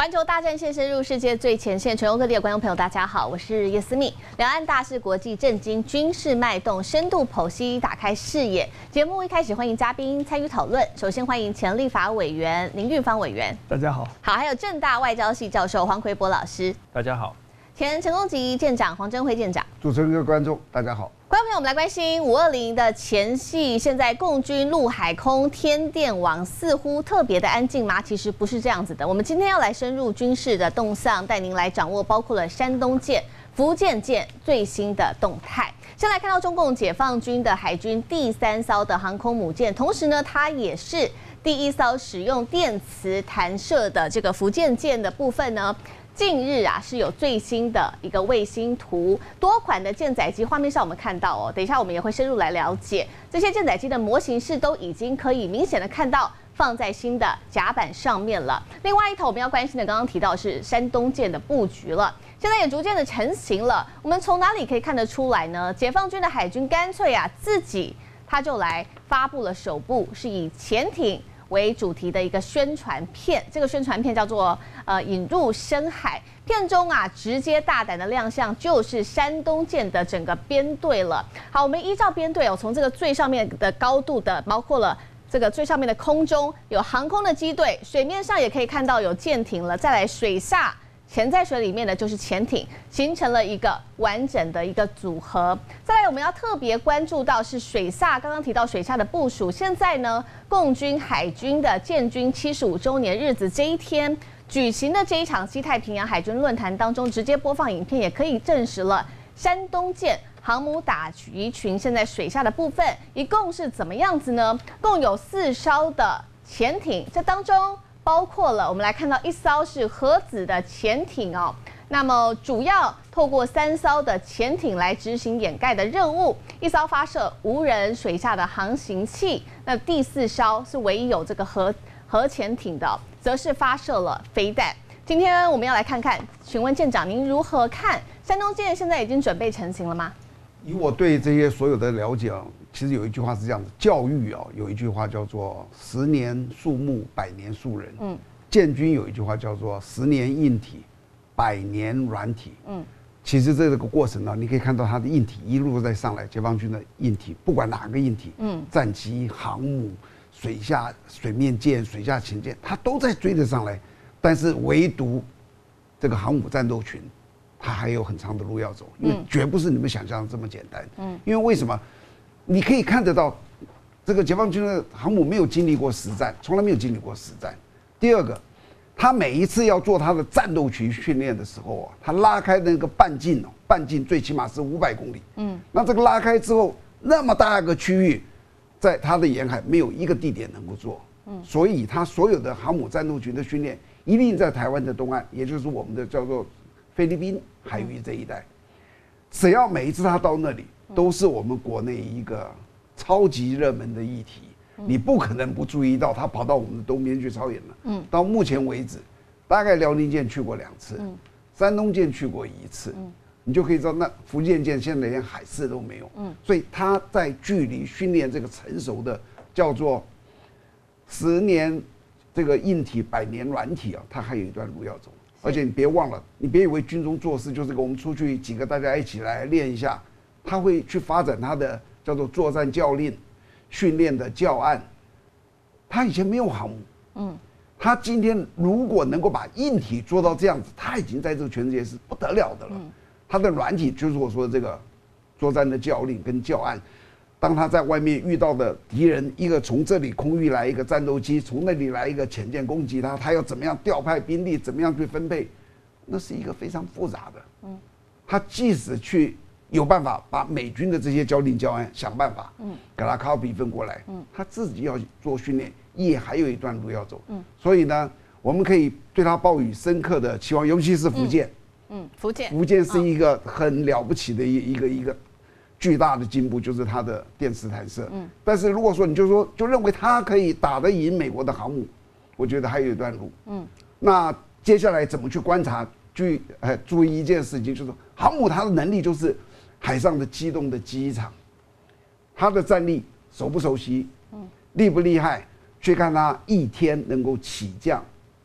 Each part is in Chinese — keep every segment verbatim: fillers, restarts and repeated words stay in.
环球大战现深入世界最前线，全球各地的观众朋友，大家好，我是叶思密。两岸大事、国际震惊、军事脉动，深度剖析，打开视野。节目一开始欢迎嘉宾参与讨论。首先欢迎前立法委员林玉芳委员， 大家好。 好，还有政大外交系教授黄奎博老师， 大家好。 前成功级舰长黄征辉舰长， 主持人各位观众，大家好。 观众朋友，我们来关心五二零的前夕，现在共军陆海空天电网似乎特别的安静吗？其实不是这样子的。我们今天要来深入军事的动向，带您来掌握包括了山东舰、福建舰最新的动态。先来看到中共解放军的海军第三艘的航空母舰，同时呢，它也是第一艘使用电磁弹射的这个福建舰的部分呢。近日啊，是有最新的一个卫星图，多款的舰载机，画面上我们看到哦，等一下我们也会深入来了解这些舰载机的模型是都已经可以明显的看到放在新的甲板上面了。另外一头我们要关心的，刚刚提到是山东舰的布局了，现在也逐渐的成型了。我们从哪里可以看得出来呢？解放军的海军干脆啊自己他就来发布了首部是以潜艇为主题的一个宣传片，这个宣传片叫做呃引入深海。片中啊，直接大胆的亮相就是山东舰的整个编队了。好，我们依照编队哦，从这个最上面的高度的，包括了这个最上面的空中有航空的机队，水面上也可以看到有舰艇了，再来水下。潜在水里面的就是潜艇，形成了一个完整的一个组合。再来，我们要特别关注到是水下，刚刚提到水下的部署。现在呢，共军海军的建军七十五周年日子这一天举行的这一场西太平洋海军论坛当中，直接播放影片，也可以证实了山东舰航母打击群现在水下的部分一共是怎么样子呢？共有四艘的潜艇，这当中包括了我们来看到一艘是核子的潜艇哦，那么主要透过三艘的潜艇来执行掩盖的任务，一艘发射无人水下的航行器，那第四艘是唯一有这个核核潜艇的，则是发射了飞弹。今天我们要来看看，询问舰长您如何看山东舰现在已经准备成型了吗？ 以我对这些所有的了解啊，其实有一句话是这样子，教育啊有一句话叫做“十年树木，百年树人”。嗯，建军有一句话叫做“十年硬体，百年软体”。嗯，其实这个过程呢，你可以看到它的硬体一路在上来，解放军的硬体，不管哪个硬体，嗯，战机、航母、水下、水面舰、水下潜舰，它都在追得上来，但是唯独这个航母战斗群。它还有很长的路要走，因为绝不是你们想象的这么简单。嗯，因为为什么？你可以看得到，这个解放军的航母没有经历过实战，从来没有经历过实战。第二个，他每一次要做他的战斗群训练的时候啊，他拉开那个半径哦，半径最起码是五百公里。嗯，那这个拉开之后，那么大一个区域，在他的沿海没有一个地点能够做。嗯，所以他所有的航母战斗群的训练一定在台湾的东岸，也就是我们的叫做菲律宾海域这一带，只要每一次他到那里，都是我们国内一个超级热门的议题。你不可能不注意到他跑到我们的东边去操演了。嗯，到目前为止，大概辽宁舰去过两次，嗯，山东舰去过一次，嗯，你就可以知道，那福建舰现在连海事都没有。嗯，所以他在距离训练这个成熟的叫做十年这个硬体，百年软体啊，他还有一段路要走。而且你别忘了，你别以为军中做事就是我们出去几个大家一起来练一下，他会去发展他的叫做作战教练、训练的教案。他以前没有航母，嗯，他今天如果能够把硬体做到这样子，他已经在这个全世界是不得了的了。他的软体就是我说的这个作战的教练跟教案。当他在外面遇到的敌人，一个从这里空域来一个战斗机，从那里来一个潜舰攻击他，他要怎么样调派兵力，怎么样去分配，那是一个非常复杂的。嗯，他即使去有办法把美军的这些教练教案想办法，嗯，给他拷比分过来，嗯，他自己要做训练，也还有一段路要走。嗯，所以呢，我们可以对他抱以深刻的期望，尤其是福建。 嗯，福建， 福建是一个很了不起的一一个一个。巨大的进步就是它的电磁弹射，嗯，但是如果说你就说就认为它可以打得赢美国的航母，我觉得还有一段路，嗯，那接下来怎么去观察？去呃注意一件事情，就是航母它的能力就是海上的机动的机场，它的战力熟不熟悉，嗯，厉不厉害，去看它一天能够起降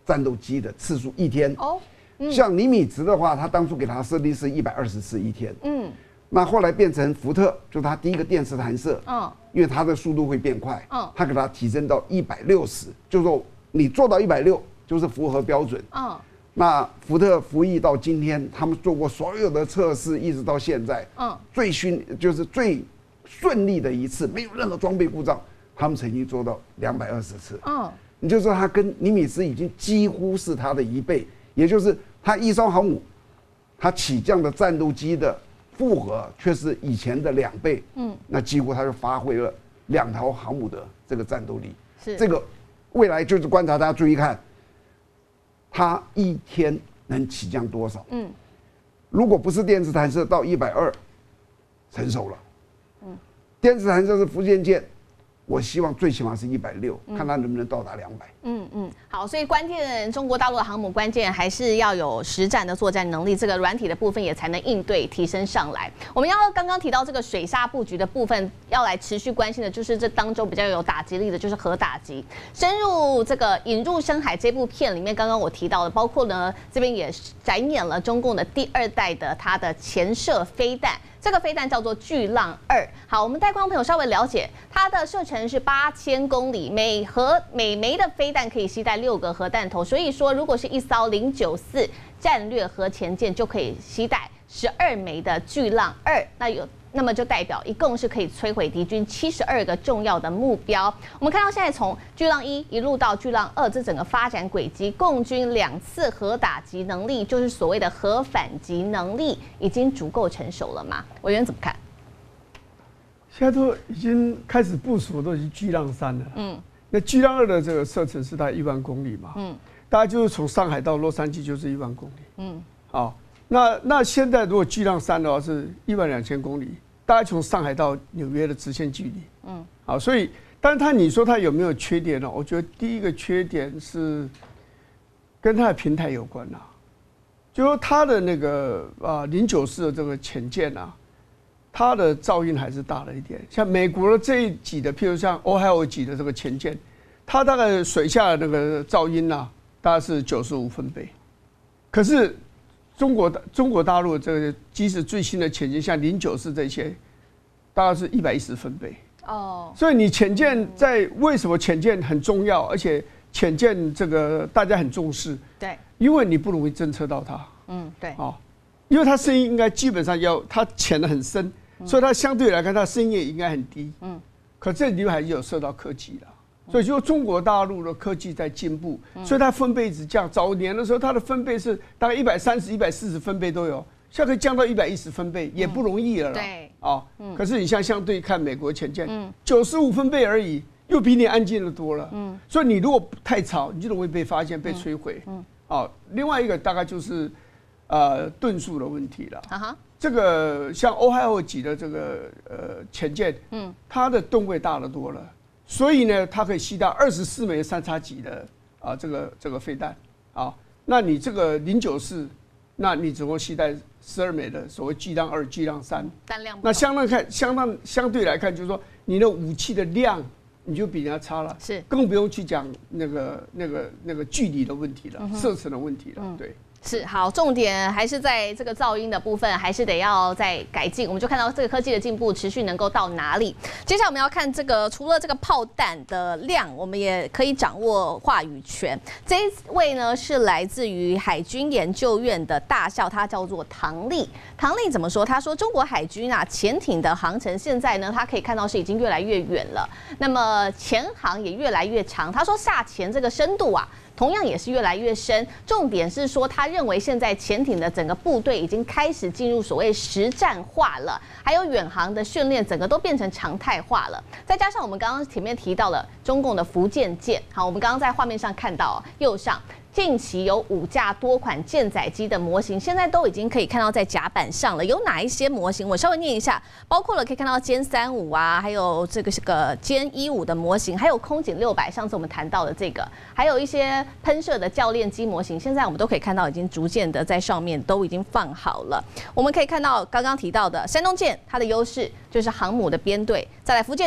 战斗机的次数一天。 哦，嗯、 像尼米兹的话，他当初给他设定是一百二十次一天。嗯，那后来变成福特，就是他第一个电磁弹射。嗯，因为它的速度会变快。嗯，他给它提升到一百六十，就是说你做到一百六就是符合标准。嗯。那福特服役到今天，他们做过所有的测试，一直到现在，嗯，最迅就是最顺利的一次，没有任何装备故障，他们曾经做到两百二十次，嗯，你就说他跟尼米兹已经几乎是他的一倍，也就是他一艘航母，他起降的战斗机的负荷却是以前的两倍，嗯，那几乎他就发挥了两条航母的这个战斗力，是这个未来就是观察，大家注意看。它一天能起降多少？嗯，如果不是电磁弹射到一百二，成熟了。嗯，电磁弹射是福建舰，我希望最起码是一百六，看它能不能到达两百。 嗯嗯，好，所以关键中国大陆的航母关键还是要有实战的作战能力，这个软体的部分也才能应对提升上来。我们要刚刚提到这个水下布局的部分，要来持续关心的就是这当中比较有打击力的，就是核打击。深入这个引入深海这部片里面，刚刚我提到的，包括呢这边也展演了中共的第二代的它的潜射飞弹。这个飞弹叫做巨浪二。好，我们带观众朋友稍微了解，它的射程是八千公里，每核每枚的飞弹可以携带六个核弹头，所以说如果是一艘零九四战略核潜舰，就可以携带十二枚的巨浪二。那有。那么就代表一共是可以摧毁敌军七十二个重要的目标。我们看到现在从巨浪一一路到巨浪二，这整个发展轨迹，共军两次核打击能力，就是所谓的核反击能力，已经足够成熟了吗？委员怎么看？ 现在都已经开始部署，都已经巨浪三了。嗯，那巨浪二的这个射程是大概一万公里嘛？嗯，大概就是从上海到洛杉矶就是一万公里。嗯，好，那那现在如果巨浪三的话是一万两千公里。大概从上海到纽约的直线距离，嗯，好，所以，但是它你说它有没有缺点呢？我觉得第一个缺点是跟它的平台有关呐、啊，就说它的那个啊零九四的这个潜舰啊，它的噪音还是大了一点。像美国的这一级的，譬如像 Ohio 级的这个潜舰，它大概水下的那个噪音啊，大概是九十五分贝，可是。中国中国大陆这个，即使最新的潜舰，像零九四这些，大概是一百一十分贝。哦，所以你潜舰在为什么潜舰很重要，而且潜舰这个大家很重视。 对， 因为你不容易侦测到它。 嗯，对。 哦，因为它声音应该基本上要它潜得很深，所以它相对来看它声音也应该很低。嗯，可这里面还是有受到科技的。所以就中国大陆的科技在进步，所以它分贝一直降。早年的时候，它的分贝是大概一百三十、一百四十分贝都有，现在可以降到一百一十分贝，也不容易了啦。 对， 啊，可是你像相对看美国潜舰，九十五分贝而已，又比你安静的多了。嗯，所以你如果太吵，你就容易被发现、被摧毁。嗯，啊，另外一个大概就是呃吨数的问题了。啊哈，这个像欧亥俄级的这个呃潜舰，嗯，它的吨位大得多了。所以呢，它可以携带二十四枚三叉戟的啊，这个这个飞弹啊。那你这个零九四，那你总共携带十二枚的所谓巨浪二、巨浪三， 弹量。 那相当看，相当相对来看，就是说你的武器的量，你就比人家差了。 是， 更不用去讲那个那个那个距离的问题了，嗯、射程的问题了。嗯、对。 是好，重点还是在这个噪音的部分，还是得要再改进。我们就看到这个科技的进步持续能够到哪里。接下来我们要看这个，除了这个炮弹的量，我们也可以掌握话语权。这一位呢是来自于海军研究院的大校，他叫做唐丽。唐丽怎么说？他说中国海军啊潜艇的航程现在呢，他可以看到是已经越来越远了，那么潜航也越来越长。他说下潜这个深度啊。同样也是越来越深，重点是说，他认为现在潜艇的整个部队已经开始进入所谓实战化了，还有远航的训练，整个都变成常态化了。再加上我们刚刚前面提到了中共的福建舰，好，我们刚刚在画面上看到右上。近期有五架多款舰载机的模型，现在都已经可以看到在甲板上了。有哪一些模型？我稍微念一下，包括了可以看到歼三五啊，还有这个是个歼一五的模型，还有空警六百，上次我们谈到的这个，还有一些喷射的教练机模型，现在我们都可以看到已经逐渐的在上面都已经放好了。我们可以看到刚刚提到的山东舰，它的优势就是航母的编队，再来福建舰。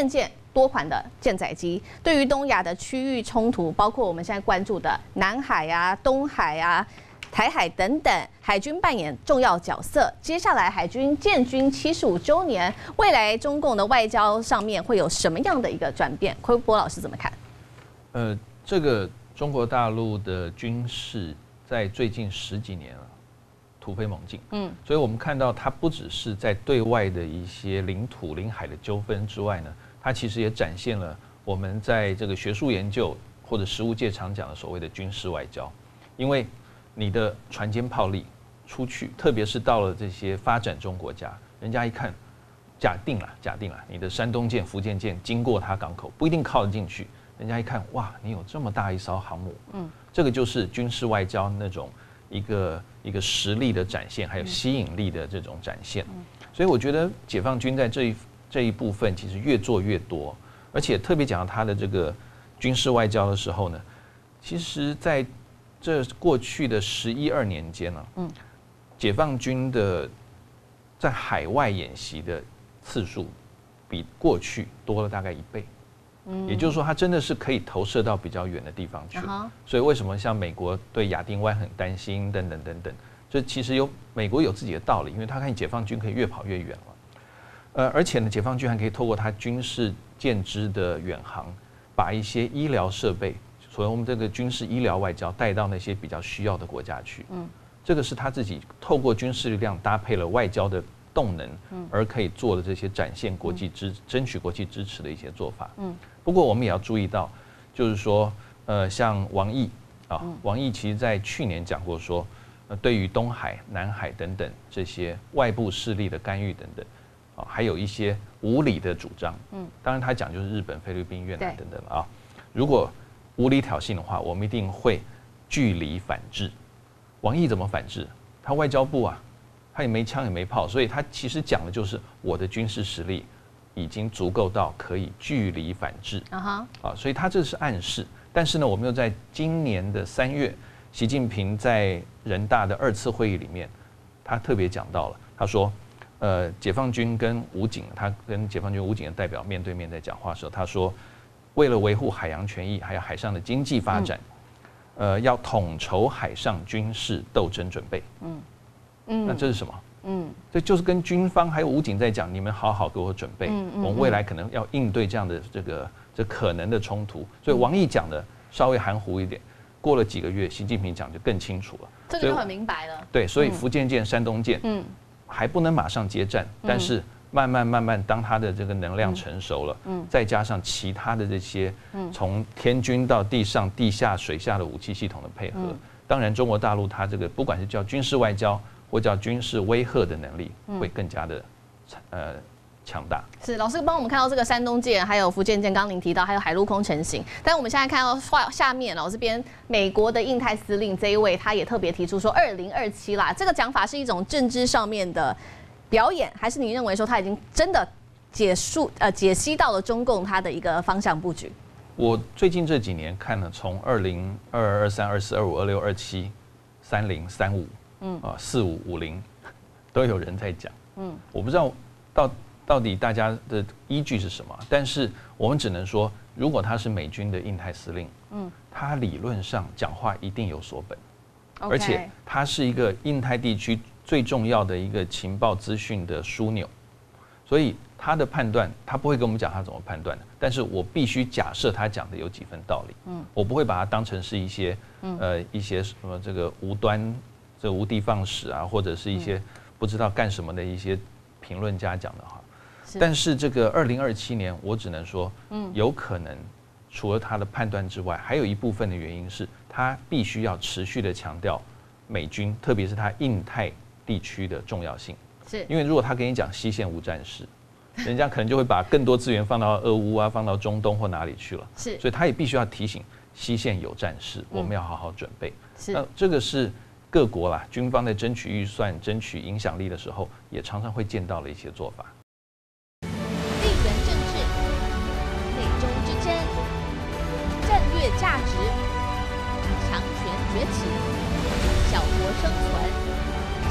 多款的舰载机，对于东亚的区域冲突，包括我们现在关注的南海啊、东海啊、台海等等，海军扮演重要角色。接下来海军建军七十五周年，未来中共的外交上面会有什么样的一个转变？奎博老师怎么看？ 呃，这个中国大陆的军事在最近十几年了突飞猛进，嗯，所以我们看到它不只是在对外的一些领土、领海的纠纷之外呢，它其实也展现了我们在这个学术研究或者实务界常讲的所谓的军事外交，因为你的船坚炮利出去，特别是到了这些发展中国家，人家一看，假定了，假定了，你的山东舰、福建舰经过它港口，不一定靠得进去。人家一看，哇，你有这么大一艘航母，嗯，这个就是军事外交那种一个一个实力的展现，还有吸引力的这种展现。所以我觉得解放军在这一这一部分其实越做越多，而且特别讲到他的这个军事外交的时候呢，其实在这过去的十一二年间呢，嗯，解放军的在海外演习的次数比过去多了大概一倍。也就是说，它真的是可以投射到比较远的地方去。Uh-huh. 所以为什么像美国对亚丁湾很担心，等等等等，这其实有美国有自己的道理，因为他看解放军可以越跑越远了。呃，而且呢，解放军还可以透过它军事舰只的远航，把一些医疗设备，所以我们这个军事医疗外交带到那些比较需要的国家去。嗯，这个是他自己透过军事力量搭配了外交的动能，而可以做的这些展现国际支、争取国际支持的一些做法。嗯。不过我们也要注意到，就是说，呃，像王毅啊，王毅其实在去年讲过说，呃，对于东海、南海等等这些外部势力的干预等等，啊，还有一些无理的主张，嗯，当然他讲就是日本、菲律宾、越南等等啊，如果无理挑衅的话，我们一定会据理反制。王毅怎么反制？他外交部啊，他也没枪也没炮，所以他其实讲的就是我的军事实力已经足够到可以据理反制啊哈啊，所以他这是暗示。但是呢，我们又在今年的三月，习近平在人大的二次会议里面，他特别讲到了，他说，呃，解放军跟武警，他跟解放军武警的代表面对面在讲话的时候，他说，为了维护海洋权益还有海上的经济发展，嗯、呃，要统筹海上军事斗争准备。嗯嗯，那这是什么？嗯，这就是跟军方还有武警在讲，你们好好给我准备，嗯嗯、我们未来可能要应对这样的这个这可能的冲突。所以王毅讲的稍微含糊一点，过了几个月，习近平讲就更清楚了， 这个就很明白了。 对，所以福建舰、山东舰，嗯，还不能马上接战，但是慢慢慢慢，当它的这个能量成熟了，嗯，再加上其他的这些，从天军到地上、地下、水下的武器系统的配合，嗯、当然中国大陆它这个不管是叫军事外交，或叫军事威吓的能力会更加的呃强大。 是老师帮我们看到这个山东舰，还有福建舰，刚您提到还有海陆空成型。但我们现在看到画下面，老师边美国的印太司令这一位，他也特别提出说二零二七啦，这个讲法是一种政治上面的表演，还是你认为说他已经真的解述呃解析到了中共他的一个方向布局？ 我最近这几年看了，从二零二二、二三、二四、二五、二六、二七、三零、三五。嗯啊，四五五零都有人在讲，嗯，我不知道到到底大家的依据是什么，但是我们只能说，如果他是美军的印太司令，嗯，他理论上讲话一定有所本， okay. 而且他是一个印太地区最重要的一个情报资讯的枢纽，所以他的判断，他不会跟我们讲他怎么判断的，但是我必须假设他讲的有几分道理，嗯，我不会把它当成是一些，呃，一些什么这个无端。这无的放矢啊，或者是一些不知道干什么的一些评论家讲的哈。但是这个二零二七年，我只能说，嗯，有可能除了他的判断之外，还有一部分的原因是他必须要持续的强调美军，特别是他印太地区的重要性。 是， 因为如果他跟你讲西线无战事，人家可能就会把更多资源放到俄乌啊，放到中东或哪里去了。 是， 所以他也必须要提醒西线有战事，我们要好好准备。 是， 那这个是。各国啦，军方在争取预算、争取影响力的时候，也常常会见到了一些做法。 地缘政治、美中之争、战略价值、强权崛起、小国生存，现在与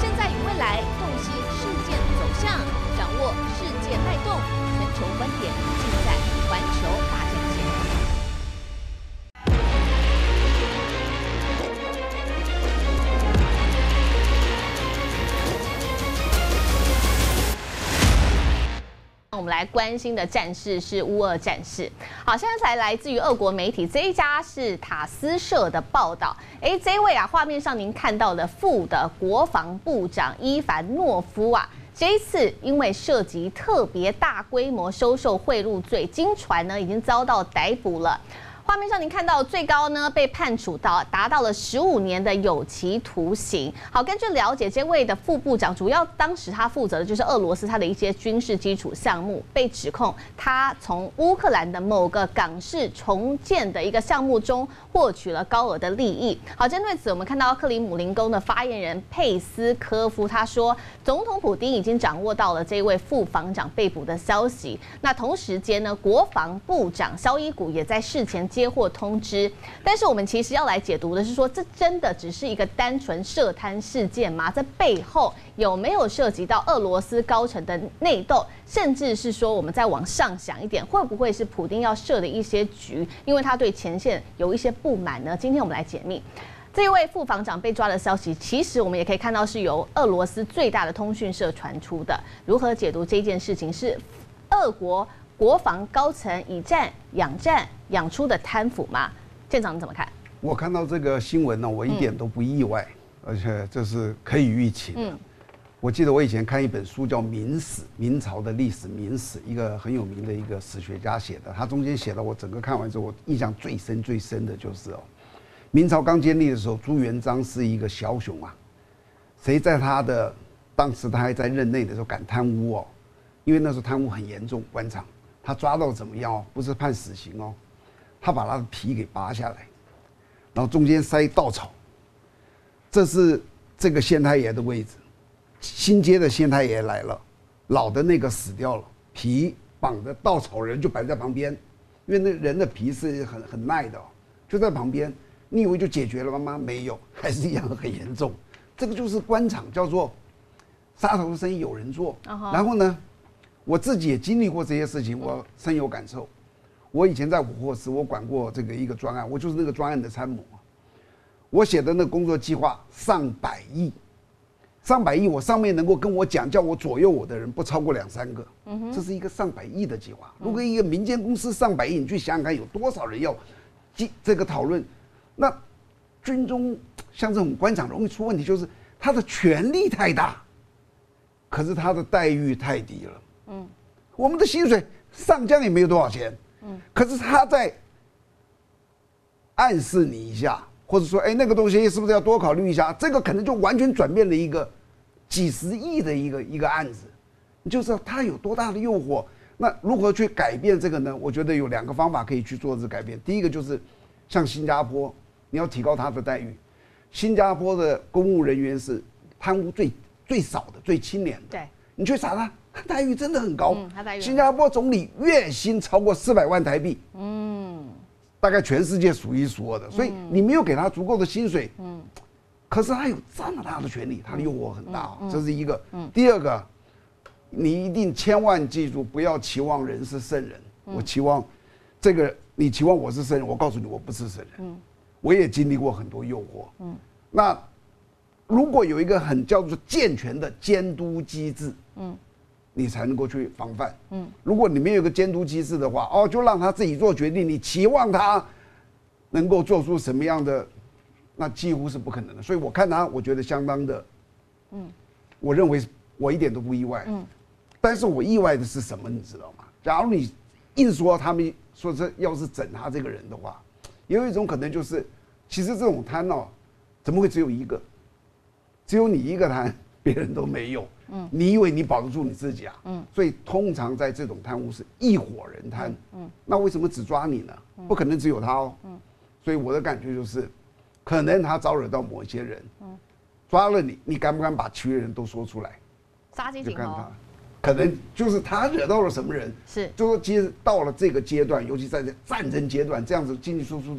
未来，洞悉事件走向，掌握世界脉动，全球观点尽在环球大战线。 我们来关心的战事是乌俄战事。好，现在才来自于俄国媒体，这一家是塔斯社的报道。哎，这位啊，画面上您看到的副的国防部长伊凡诺夫啊，这一次因为涉及特别大规模收受贿赂罪，经传呢已经遭到逮捕了。画面上您看到最高呢被判处到达到了十五年的有期徒刑。好，根据了解，这位的副部长主要当时他负责的就是俄罗斯他的一些军事基础项目，被指控他从乌克兰的某个港市重建的一个项目中获取了高额的利益。好，针对此，我们看到克里姆林宫的发言人佩斯科夫他说，总统普丁已经掌握到了这位副防长被捕的消息。那同时间呢，国防部长肖伊古也在事前接获通知，但是我们其实要来解读的是说，这真的只是一个单纯涉贪事件吗？这背后有没有涉及到俄罗斯高层的内斗，甚至是说我们再往上想一点，会不会是普丁要设的一些局，因为他对前线有一些不满呢？今天我们来解密。这一位副防长被抓的消息，其实我们也可以看到是由俄罗斯最大的通讯社传出的。如何解读这件事情？是俄国国防高层以战养战养出的贪腐吗？舰长你怎么看？ 我看到这个新闻呢，我一点都不意外，嗯、而且这是可以预期的。嗯，我记得我以前看一本书叫《明史》，明朝的历史明史，一个很有名的一个史学家写的。他中间写了，我整个看完之后，我印象最深最深的就是哦，明朝刚建立的时候，朱元璋是一个枭雄啊，谁在他的当时他还在任内的时候敢贪污哦？因为那时候贪污很严重，官场。他抓到怎么样哦？不是判死刑哦，他把他的皮给拔下来，然后中间塞稻草。这是这个县太爷的位置，新接的县太爷来了，老的那个死掉了，皮绑着稻草人就摆在旁边，因为那人的皮是很很耐的哦，就在旁边。你以为就解决了吗？没有，还是一样很严重。这个就是官场，叫做杀头的生意有人做。Uh-huh. 然后呢？我自己也经历过这些事情，我深有感受。我以前在武霍司，我管过这个一个专案，我就是那个专案的参谋。我写的那个工作计划上百亿，上百亿，我上面能够跟我讲、叫我左右我的人不超过两三个。这是一个上百亿的计划。如果一个民间公司上百亿，你去想想看，有多少人要这个讨论？那军中像这种官场容易出问题，就是他的权力太大，可是他的待遇太低了。嗯，我们的薪水上将也没有多少钱，嗯，可是他在暗示你一下，或者说，哎，那个东西是不是要多考虑一下？这个可能就完全转变了一个几十亿的一个一个案子，你就知道它有多大的诱惑。那如何去改变这个呢？我觉得有两个方法可以去做这改变。第一个就是像新加坡，你要提高他的待遇。新加坡的公务人员是贪污最最少的、最清廉的。 对， 你去查他。待遇真的很高， 嗯、他待遇新加坡总理月薪超过四百万台币，嗯，大概全世界数一数二的。所以你没有给他足够的薪水，嗯，可是他有这么大的权利，他的诱惑很大、哦嗯嗯、这是一个。嗯、第二个，你一定千万记住，不要期望人是圣人。嗯、我期望这个，你期望我是圣人，我告诉你，我不是圣人。嗯，我也经历过很多诱惑。嗯，那如果有一个很叫做健全的监督机制，嗯。你才能够去防范。嗯，如果你没有一个监督机制的话，哦，就让他自己做决定，你期望他能够做出什么样的，那几乎是不可能的。所以我看他，我觉得相当的，嗯，我认为我一点都不意外。嗯，但是我意外的是什么，你知道吗？假如你硬说他们说这要是整他这个人的话，有一种可能就是，其实这种贪哦，怎么会只有一个？只有你一个贪，别人都没有。嗯，你以为你保得住你自己啊？嗯，所以通常在这种贪污是一伙人贪。嗯，那为什么只抓你呢？不可能只有他哦。嗯，所以我的感觉就是，可能他招惹到某一些人。嗯，抓了你，你敢不敢把其余人都说出来？ 杀鸡儆猴。 可能就是他惹到了什么人？ 是， 就说其实到了这个阶段，尤其在战争阶段，这样子进进出出之后，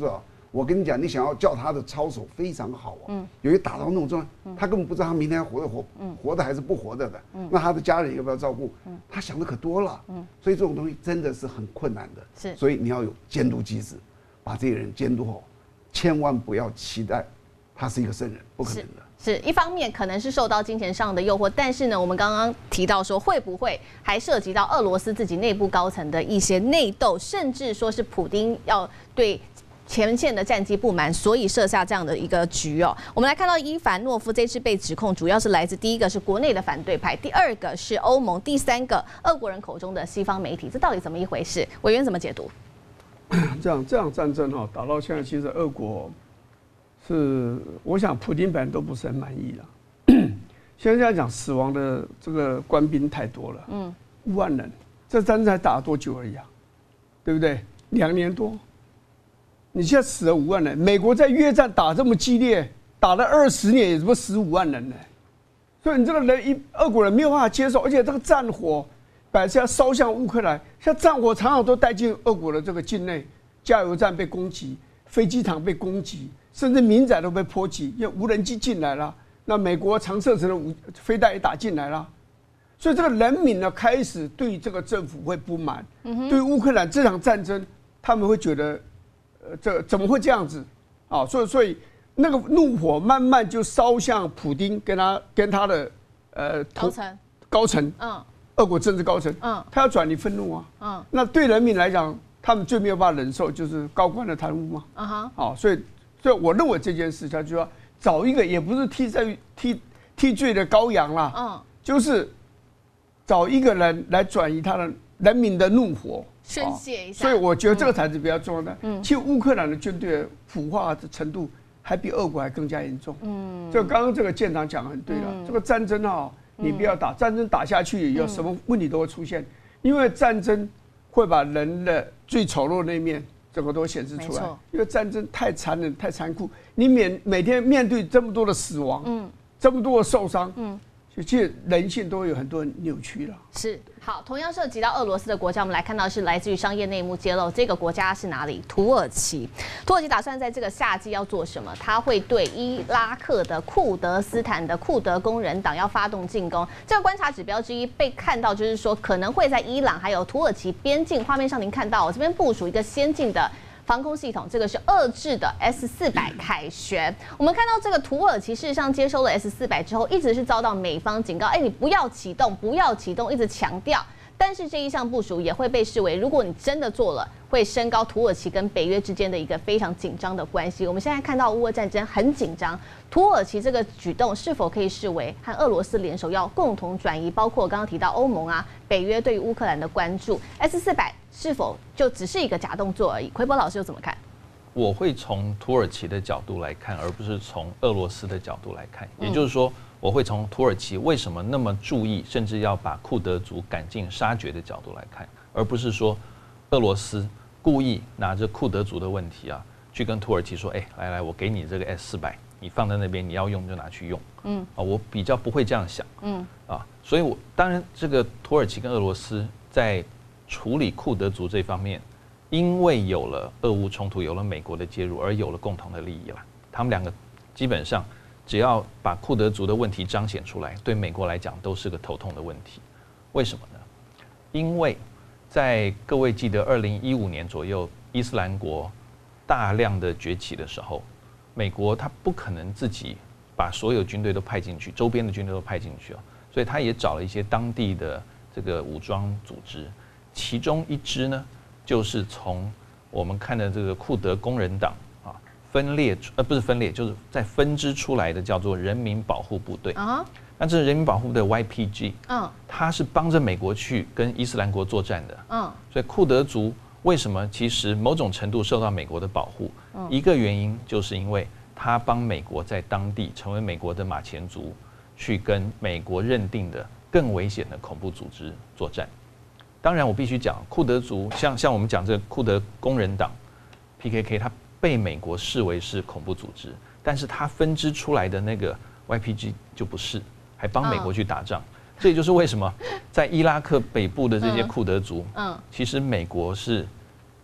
我跟你讲，你想要叫他的操守非常好啊，嗯，有些打到那种状态，他根本不知道他明天活得活，嗯，活的还是不活的的，嗯，那他的家人要不要照顾？嗯，他想的可多了，嗯，所以这种东西真的是很困难的， 是， 所以你要有监督机制，把这些人监督好，千万不要期待他是一个圣人，不可能的。 是一方面可能是受到金钱上的诱惑，但是呢，我们刚刚提到说会不会还涉及到俄罗斯自己内部高层的一些内斗，甚至说是普丁要对前线的战机不满，所以设下这样的一个局哦。我们来看到伊凡诺夫这次被指控，主要是来自第一个是国内的反对派，第二个是欧盟，第三个俄国人口中的西方媒体，这到底怎么一回事？委员怎么解读？ 这样这样战争哈打到现在，其实俄国。是，我想普丁本人都不是很满意了。现在讲死亡的这个官兵太多了，嗯，五万人，这战争才打了多久而已啊，对不对？两年多，你现在死了五万人，美国在越战打这么激烈，打了二十年，也怎么死五万人呢？所以你这个人一俄国人没有办法接受，而且这个战火本来是要烧向乌克兰，像战火常常都带进俄国的这个境内，加油站被攻击，飞机场被攻击。甚至民宅都被波及，因为无人机进来了，那美国长射程的武飞弹也打进来了，所以这个人民呢开始对这个政府会不满，嗯、对乌克兰这场战争，他们会觉得，呃，这怎么会这样子啊？所以所以那个怒火慢慢就烧向普丁跟他跟他的呃高层高层，嗯，俄国政治高层，嗯，他要转移愤怒啊，嗯，那对人民来讲，他们最没有办法忍受就是高官的贪污嘛，啊哈，好，所以。所以我认为这件事，他就要找一个，也不是替罪替替罪的羔羊啦，嗯，就是找一个人来转移他的人民的怒火， 宣泄一下。 所以我觉得这个才是比较重要的。嗯，其实乌克兰的军队的腐化的程度还比俄国还更加严重。嗯，就刚刚这个舰长讲得很对了，这个战争啊，你不要打，战争打下去有什么问题都会出现，因为战争会把人的最丑陋那一面。这个都显示出来，因为战争太残忍、太残酷，你每每天面对这么多的死亡，嗯，这么多的受伤，嗯，其实人性都有很多扭曲了。 是，好，同样涉及到俄罗斯的国家，我们来看到是来自于商业内幕揭露，这个国家是哪里？土耳其。土耳其打算在这个夏季要做什么？他会对伊拉克的库德斯坦的库德工人党要发动进攻。这个观察指标之一被看到，就是说可能会在伊朗还有土耳其边境。画面上您看到，我这边部署一个先进的防空系统，这个是俄制的 S 四百凯旋。我们看到这个土耳其事实上接收了 S 四百之后，一直是遭到美方警告，哎，你不要启动，不要启动，一直强调。但是这一项部署也会被视为，如果你真的做了，会升高土耳其跟北约之间的一个非常紧张的关系。我们现在看到乌俄战争很紧张，土耳其这个举动是否可以视为和俄罗斯联手要共同转移，包括刚刚提到欧盟啊、北约对于乌克兰的关注 ，S 四百是否就只是一个假动作而已？奎博老师又怎么看？ 我会从土耳其的角度来看，而不是从俄罗斯的角度来看。也就是说，我会从土耳其为什么那么注意，甚至要把库德族赶尽杀绝的角度来看，而不是说俄罗斯故意拿着库德族的问题啊，去跟土耳其说：“哎、欸，来来，我给你这个 S 四百，你放在那边，你要用就拿去用。”嗯，啊，我比较不会这样想。嗯，啊，所以我当然这个土耳其跟俄罗斯在处理库德族这方面。因为有了俄乌冲突，有了美国的介入，而有了共同的利益了。他们两个基本上只要把库德族的问题彰显出来，对美国来讲都是个头痛的问题。为什么呢？因为在各位记得二零一五年左右，伊斯兰国大量的崛起的时候，美国他不可能自己把所有军队都派进去，周边的军队都派进去哦，所以他也找了一些当地的这个武装组织，其中一支呢。就是从我们看的这个库德工人党啊分裂呃不是分裂，就是在分支出来的叫做人民保护部队啊。那这是人民保护部队 Y P G， 嗯，它是帮着美国去跟伊斯兰国作战的，嗯，所以库德族为什么其实某种程度受到美国的保护？嗯，一个原因就是因为他帮美国在当地成为美国的马前卒，去跟美国认定的更危险的恐怖组织作战。当然，我必须讲，库德族像像我们讲这个库德工人党 P K K， 它被美国视为是恐怖组织，但是它分支出来的那个 Y P G 就不是，还帮美国去打仗。这也就是为什么在伊拉克北部的这些库德族，嗯，其实美国是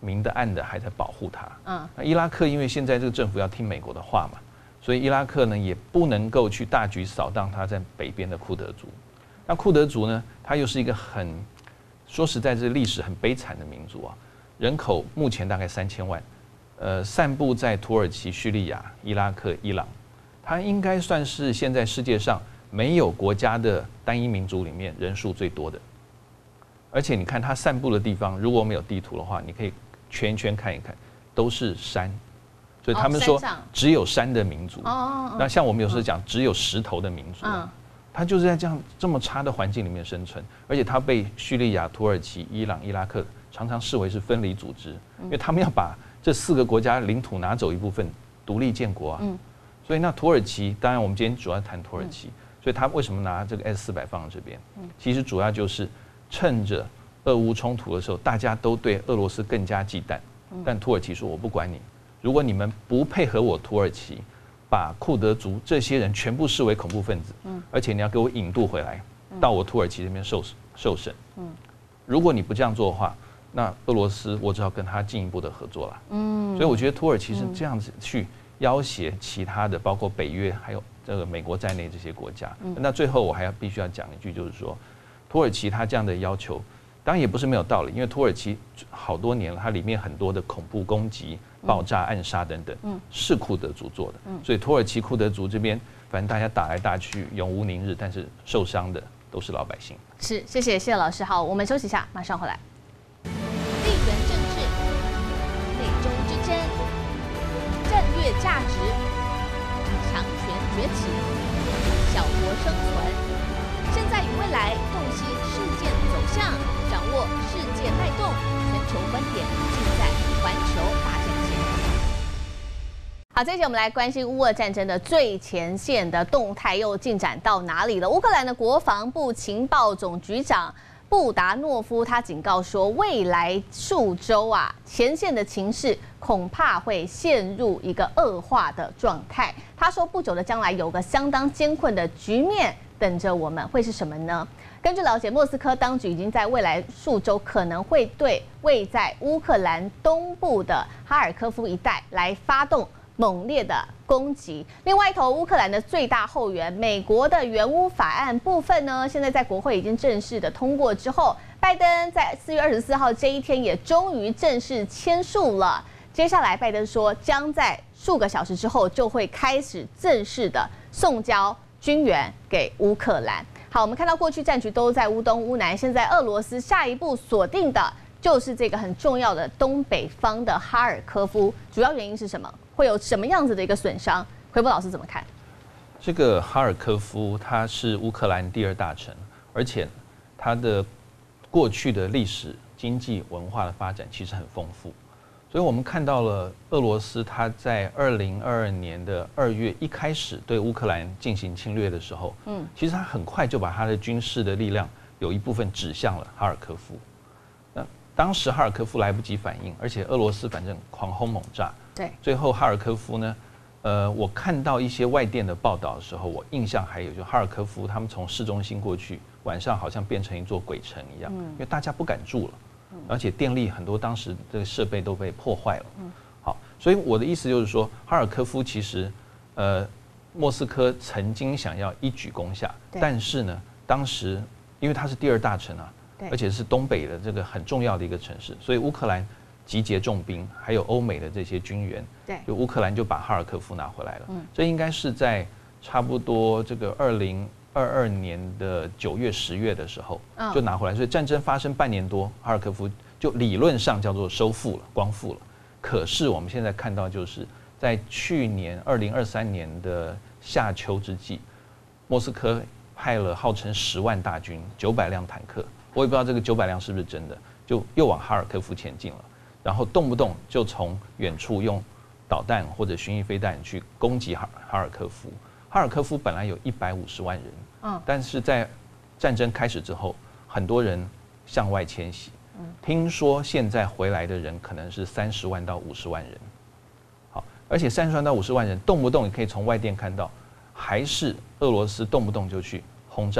明的暗的还在保护他。嗯，那伊拉克因为现在这个政府要听美国的话嘛，所以伊拉克呢也不能够去大举扫荡他在北边的库德族。那库德族呢，他又是一个很说实在，这历史很悲惨的民族啊，人口目前大概三千万，呃，散布在土耳其、叙利亚、伊拉克、伊朗，它应该算是现在世界上没有国家的单一民族里面人数最多的。而且你看它散布的地方，如果我们有地图的话，你可以圈一圈看一看，都是山，所以他们说只有山的民族。哦，那像我们有时候讲只有石头的民族，嗯，它就是在这样这么差的环境里面生存，而且它被叙利亚、土耳其、伊朗、伊拉克常常视为是分离组织，因为他们要把这四个国家领土拿走一部分，独立建国啊。嗯，所以那土耳其，当然我们今天主要谈土耳其，所以他为什么拿这个 S 四百放在这边？其实主要就是趁着俄乌冲突的时候，大家都对俄罗斯更加忌惮，但土耳其说我不管你，如果你们不配合我土耳其，把库德族这些人全部视为恐怖分子，而且你要给我引渡回来，到我土耳其这边受受审。如果你不这样做的话，那俄罗斯我只好跟他进一步的合作了。所以我觉得土耳其是这样子去要挟其他的，包括北约还有这个美国在内这些国家。那最后我还要必须要讲一句，就是说土耳其他这样的要求，当然也不是没有道理，因为土耳其好多年了，它里面很多的恐怖攻击、爆炸、暗杀等等，是库德族做的。所以土耳其库德族这边，反正大家打来打去，永无宁日，但是受伤的都是老百姓。 是，谢谢谢老师。好，我们休息一下，马上回来。 地缘政治、美中之争、战略价值、强权崛起、小国生存，现在与未来洞悉事件走向，掌握世界脉动，全球观点尽在环球大战线。 好，这一节我们来关心乌俄战争的最前线的动态又进展到哪里了？乌克兰的国防部情报总局长布达诺夫他警告说，未来数周啊，前线的情势恐怕会陷入一个恶化的状态。他说，不久的将来有个相当艰困的局面等着我们，会是什么呢？根据了解，莫斯科当局已经在未来数周可能会对位在乌克兰东部的哈尔科夫一带来发动猛烈的攻击。另外一头，乌克兰的最大后援美国的援乌法案部分呢，现在在国会已经正式的通过之后，拜登在四月二十四号这一天也终于正式签署了。接下来，拜登说将在数个小时之后就会开始正式的送交军援给乌克兰。好，我们看到过去战局都在乌东、乌南，现在俄罗斯下一步锁定的就是这个很重要的东北方的哈尔科夫，主要原因是什么？会有什么样子的一个损伤？奎波老师怎么看？ 这个哈尔科夫它是乌克兰第二大城，而且它的过去的历史、经济、文化的发展其实很丰富，所以我们看到了俄罗斯它在二零二二年的二月一开始对乌克兰进行侵略的时候，嗯，其实它很快就把它的军事的力量有一部分指向了哈尔科夫。那当时哈尔科夫来不及反应，而且俄罗斯反正狂轰猛炸。 对， 最后哈尔科夫呢，呃，我看到一些外电的报道的时候，我印象还有就哈尔科夫他们从市中心过去，晚上好像变成一座鬼城一样，因为大家不敢住了，而且电力很多当时这个设备都被破坏了。好，所以我的意思就是说，哈尔科夫其实，呃，莫斯科曾经想要一举攻下，但是呢，当时因为它是第二大城啊，而且是东北的这个很重要的一个城市，所以乌克兰集结重兵，还有欧美的这些军援，对，就乌克兰就把哈尔科夫拿回来了。嗯，这应该是在差不多这个二零二二年的九月、十月的时候就拿回来，所以战争发生半年多，哈尔科夫就理论上叫做收复了、光复了。可是我们现在看到，就是在去年二零二三年的夏秋之际，莫斯科派了号称十万大军、九百辆坦克，我也不知道这个九百辆是不是真的，就又往哈尔科夫前进了。然后动不动就从远处用导弹或者巡弋飞弹去攻击哈哈尔科夫。哈尔科夫本来有一百五十万人，嗯，但是在战争开始之后，很多人向外迁徙，嗯，听说现在回来的人可能是三十万到五十万人。好，而且三十万到五十万人，动不动你可以从外电看到，还是俄罗斯动不动就去轰炸哈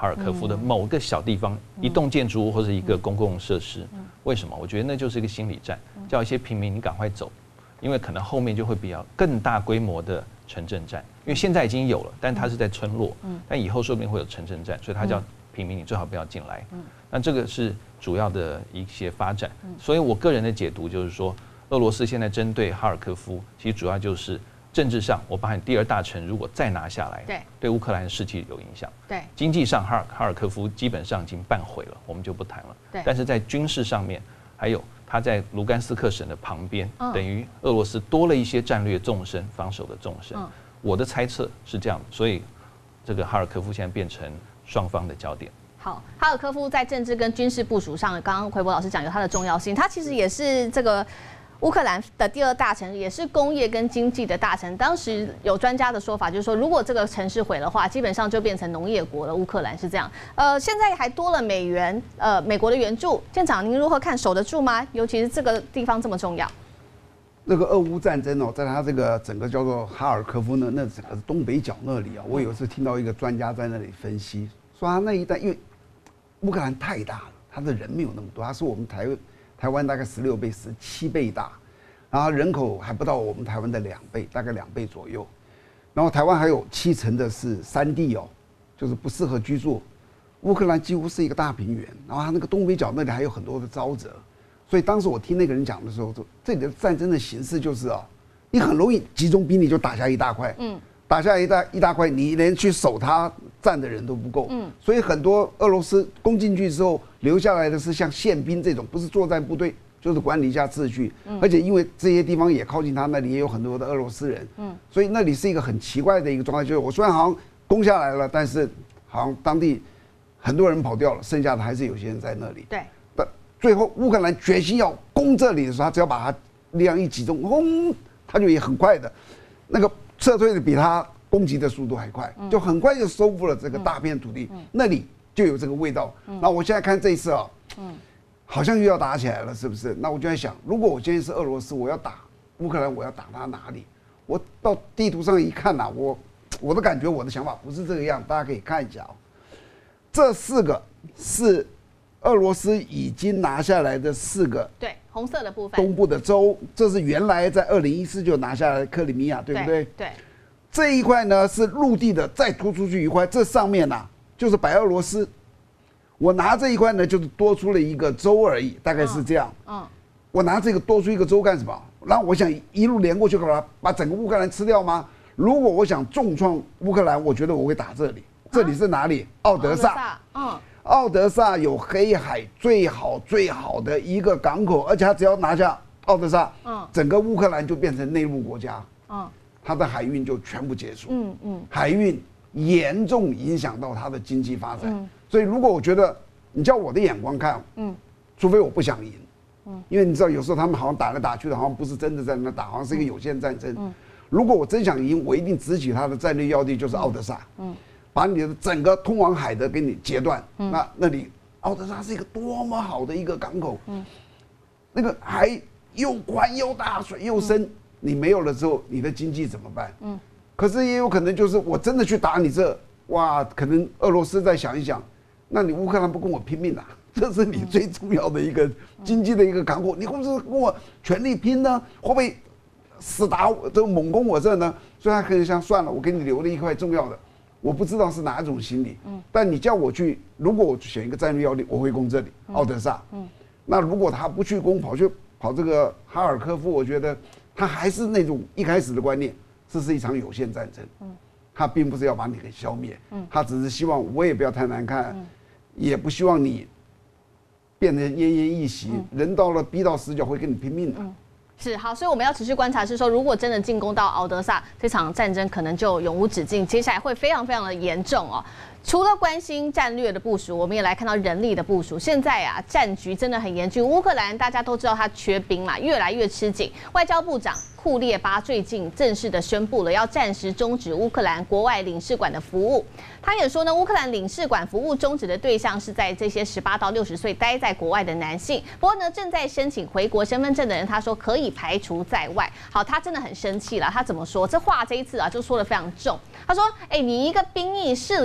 哈尔科夫的某个小地方，一栋建筑物或者一个公共设施。为什么？我觉得那就是一个心理战，叫一些平民你赶快走，因为可能后面就会比较更大规模的城镇战，因为现在已经有了，但它是在村落，但以后说不定会有城镇战，所以它叫平民你最好不要进来。那这个是主要的一些发展。所以我个人的解读就是说，俄罗斯现在针对哈尔科夫，其实主要就是政治上，我把你第二大城如果再拿下来， 对， 对乌克兰的士气有影响。 对， 经济上哈尔哈尔科夫基本上已经半毁了，我们就不谈了。 对， 但是在军事上面，还有它在卢甘斯克省的旁边， 嗯、 等于俄罗斯多了一些战略纵深、防守的纵深。嗯、我的猜测是这样的，所以这个哈尔科夫现在变成双方的焦点。 好，哈尔科夫在政治跟军事部署上，刚刚奎博老师讲有它的重要性，它其实也是这个乌克兰的第二大城，也是工业跟经济的大城。当时有专家的说法，就是说，如果这个城市毁的话，基本上就变成农业国了。乌克兰是这样。呃，现在还多了美元，呃，美国的援助。舰长，您如何看？守得住吗？尤其是这个地方这么重要。 那个俄乌战争哦，在它这个整个叫做哈尔科夫呢，那整个东北角那里啊，我有一次听到一个专家在那里分析，说他那一带因为乌克兰太大了，他的人没有那么多，他是我们台台湾大概十六倍、十七倍大，然后人口还不到我们台湾的两倍，大概两倍左右。然后台湾还有七成的是山地哦，就是不适合居住。乌克兰几乎是一个大平原，然后它那个东北角那里还有很多的沼泽，所以当时我听那个人讲的时候，说这里的战争的形式就是啊，你很容易集中兵力就打下一大块，嗯，打下一大一大块，你连去守它站的人都不够，嗯，所以很多俄罗斯攻进去之后，留下来的是像宪兵这种，不是作战部队，就是管理一下秩序，嗯，而且因为这些地方也靠近他那里，也有很多的俄罗斯人，嗯，所以那里是一个很奇怪的一个状态，就是我虽然好像攻下来了，但是好像当地很多人跑掉了，剩下的还是有些人在那里， 对， 但最后乌克兰决心要攻这里的时候，他只要把他力量一集中，轰，他就也很快的，那个撤退的比他攻击的速度还快，就很快就收复了这个大片土地，那里就有这个味道。那我现在看这一次啊，好像又要打起来了，是不是？那我就在想，如果我今天是俄罗斯，我要打乌克兰，我要打他哪里？我到地图上一看呐、啊，我我的感觉，我的想法不是这个样，大家可以看一下哦。这四个是俄罗斯已经拿下来的四个， 对，红色的部分， 东部的州，这是原来在二零一四就拿下来的克里米亚，对不对？ 对。 这一块呢是陆地的，再突出去一块，这上面呐、啊、就是白俄罗斯。我拿这一块呢，就是多出了一个州而已，大概是这样。嗯。我拿这个多出一个州干什么？然后我想一路连过去，干嘛？把整个乌克兰吃掉吗？如果我想重创乌克兰，我觉得我会打这里。这里是哪里？奥德萨。嗯。奥德萨有黑海最好最好的一个港口，而且他只要拿下奥德萨，嗯，整个乌克兰就变成内陆国家。嗯。它的海运就全部结束，嗯嗯，海运严重影响到它的经济发展，嗯、所以如果我觉得你叫我的眼光看，嗯，除非我不想赢，嗯，因为你知道有时候他们好像打来打去的，好像不是真的在那打，好像是一个有限战争，嗯，如果我真想赢，我一定直取它的战略要地就是奥德萨，嗯，把你的整个通往海的给你截断，嗯，那那里奥德萨是一个多么好的一个港口，嗯，那个海又宽又大，水又深。嗯，你没有了之后，你的经济怎么办？嗯，可是也有可能就是我真的去打你这，哇，可能俄罗斯再想一想，那你乌克兰不跟我拼命啊？这是你最重要的一个经济的一个港口，你会不会跟我全力拼呢？会不会死打我，这猛攻我这呢？所以他可能想算了，我给你留了一块重要的，我不知道是哪一种心理。嗯，但你叫我去，如果我选一个战略要地，我会攻这里，奥德萨。嗯，那如果他不去攻，跑去跑这个哈尔科夫，我觉得。他还是那种一开始的观念，这是一场有限战争，嗯，他并不是要把你给消灭，嗯，他只是希望我也不要太难看，嗯，也不希望你变成奄奄一息，嗯，人到了逼到死角会跟你拼命的。嗯， 是好，所以我们要持续观察，是说如果真的进攻到敖德萨，这场战争可能就永无止境，接下来会非常非常的严重哦。除了关心战略的部署，我们也来看到人力的部署。现在啊，战局真的很严峻。乌克兰大家都知道它缺兵嘛，越来越吃紧。外交部长库列巴最近正式的宣布了，要暂时终止乌克兰国外领事馆的服务。他也说呢，乌克兰领事馆服务终止的对象是在这些十八到六十岁待在国外的男性。不过呢，正在申请回国身份证的人，他说可以排除在外。好，他真的很生气了。他怎么说？这话这一次啊，就说得非常重。他说：“哎，你一个兵役适龄的男性。”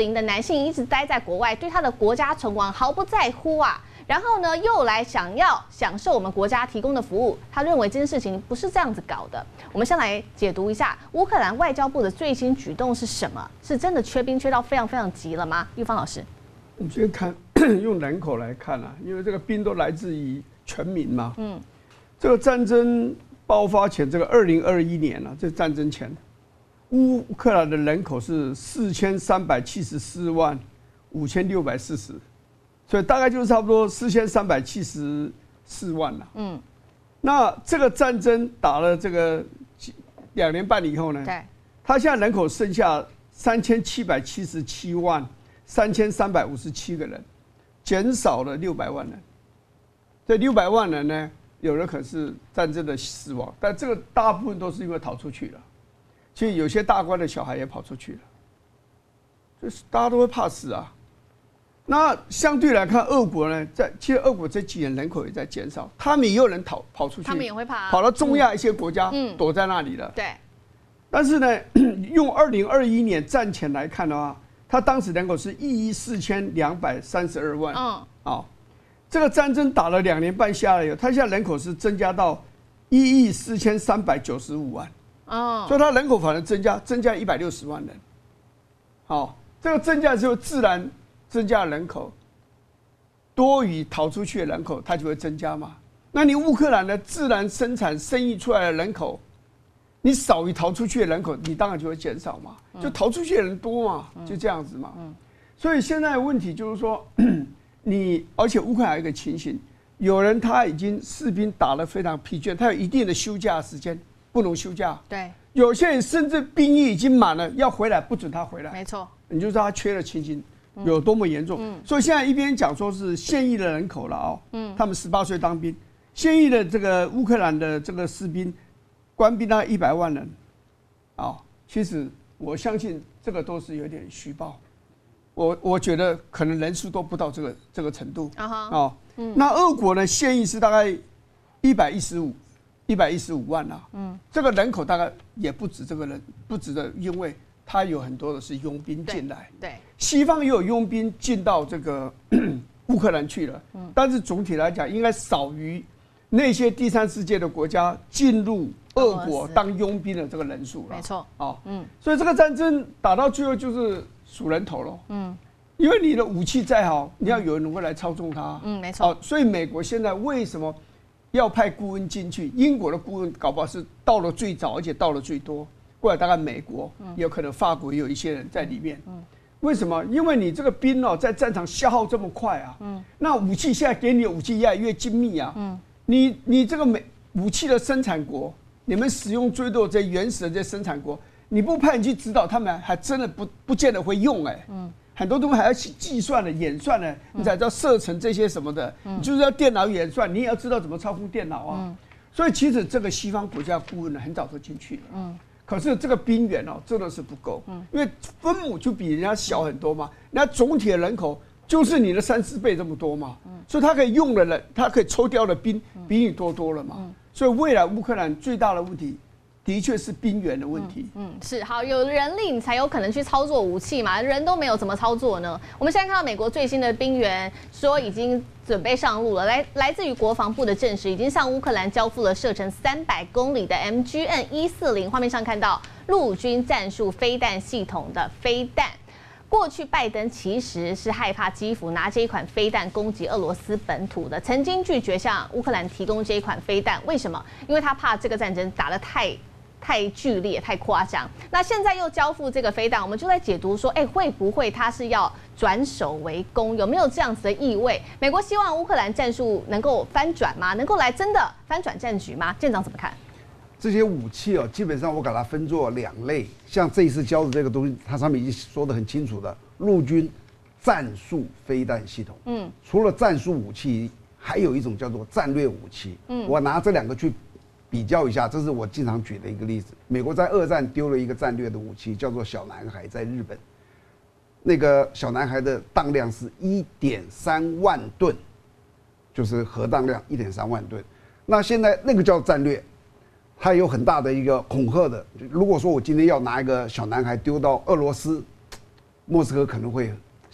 性一直待在国外，对他的国家存亡毫不在乎啊。然后呢，又来想要享受我们国家提供的服务，他认为这件事情不是这样子搞的。我们先来解读一下乌克兰外交部的最新举动是什么？是真的缺兵缺到非常非常急了吗？玉芳老师， 我们先看用人口来看啊，因为这个兵都来自于全民嘛。嗯，这个战争爆发前，这个二零二一年啊，这战争前，乌克兰的人口是四千三百七十四万五千六百四十。所以大概就是差不多四千三百七十四万了。嗯，那这个战争打了这个两年半以后呢？对，他现在人口剩下三千七百七十七万三千三百五十七个人，减少了六百万人。这六百万人呢，有的可是战争的死亡，但这个大部分都是因为逃出去了。其实有些大官的小孩也跑出去了，就是大家都会怕死啊。那相对来看，俄国呢，在其实俄国这几年人口也在减少，他们也有人逃跑出去， 他们也会怕、啊， 跑到中亚一些国家，嗯，躲在那里了。 对。 但是呢，用二零二一年战前来看的话，他当时人口是一亿四千两百三十二万，嗯，啊，这个战争打了两年半下来以后，他现在人口是增加到一亿四千三百九十五万，哦，所以他人口反而增加增加一百六十万人，好，这个增加之后自然。增加人口多于逃出去的人口，它就会增加嘛。那你乌克兰的自然生产生育出来的人口，你少于逃出去的人口，你当然就会减少嘛。就逃出去的人多嘛，就这样子嘛。所以现在的问题就是说，你而且乌克兰有一个情形，有人他已经士兵打得非常疲倦，他有一定的休假时间，不能休假。 对， 有些人甚至兵役已经满了，要回来不准他回来。 没错， 你就知道他缺的情形。有多么严重？嗯、所以现在一边讲说是现役的人口了哦，嗯、他们十八岁当兵，现役的这个乌克兰的这个士兵，官兵大概一百万人，啊、哦，其实我相信这个都是有点虚报，我我觉得可能人数都不到这个这个程度啊哈，哦，嗯、那俄国呢现役是大概一百一十五，一百一十五万啊，嗯，这个人口大概也不止这个人，不止的，因为。他有很多的是佣兵进来， 对， 西方也有佣兵进到这个乌克兰去了，嗯，但是总体来讲，应该少于那些第三世界的国家进入俄国当佣兵的这个人数了。 没错， 哦，嗯，所以这个战争打到最后就是数人头了，嗯，因为你的武器再好，你要有人会来操纵它， 嗯，没错。 哦，所以美国现在为什么要派顾问进去？英国的顾问搞不好是到了最早，而且到了最多。过来大概美国也有可能，法国也有一些人在里面。为什么？因为你这个兵哦，在战场消耗这么快啊，那武器现在给你的武器越来越精密啊。你你这个美武器的生产国，你们使用最多这原始的这生产国，你不派人去指导他们，还真的不不见得会用哎。很多东西还要去计算的、演算的，你才知道射程这些什么的。你就是要电脑演算，你也要知道怎么操控电脑啊。所以其实这个西方国家顾问呢，很早就进去了。可是这个兵源哦，真的是不够，因为分母就比人家小很多嘛，人家总体的人口就是你的三四倍这么多嘛，所以他可以用的人，他可以抽调的兵比你多多了嘛，所以未来乌克兰最大的问题。的确是兵源的问题。 嗯，嗯是好，有人力你才有可能去操作武器嘛，人都没有怎么操作呢？我们现在看到美国最新的兵源说已经准备上路了，来来自于国防部的证实，已经向乌克兰交付了射程三百公里的 M G N 一四零，画面上看到陆军战术飞弹系统的飞弹。过去拜登其实是害怕基辅拿这一款飞弹攻击俄罗斯本土的，曾经拒绝向乌克兰提供这一款飞弹，为什么？因为他怕这个战争打得太。太剧烈、太夸张，那现在又交付这个飞弹，我们就在解读说，哎、欸，会不会他是要转守为攻？有没有这样子的意味？美国希望乌克兰战术能够翻转吗？能够来真的翻转战局吗？舰长怎么看？ 这些武器哦，基本上我把它分作两类，像这一次交的这个东西，它上面已经说得很清楚的，陆军战术飞弹系统。嗯，除了战术武器，还有一种叫做战略武器。嗯，我拿这两个去。比较一下，这是我经常举的一个例子。美国在二战丢了一个战略的武器，叫做小男孩，在日本。那个小男孩的当量是一点三万吨，就是核当量一点三万吨。那现在那个叫战略，它有很大的一个恐吓的。如果说我今天要拿一个小男孩丢到俄罗斯，莫斯科可能会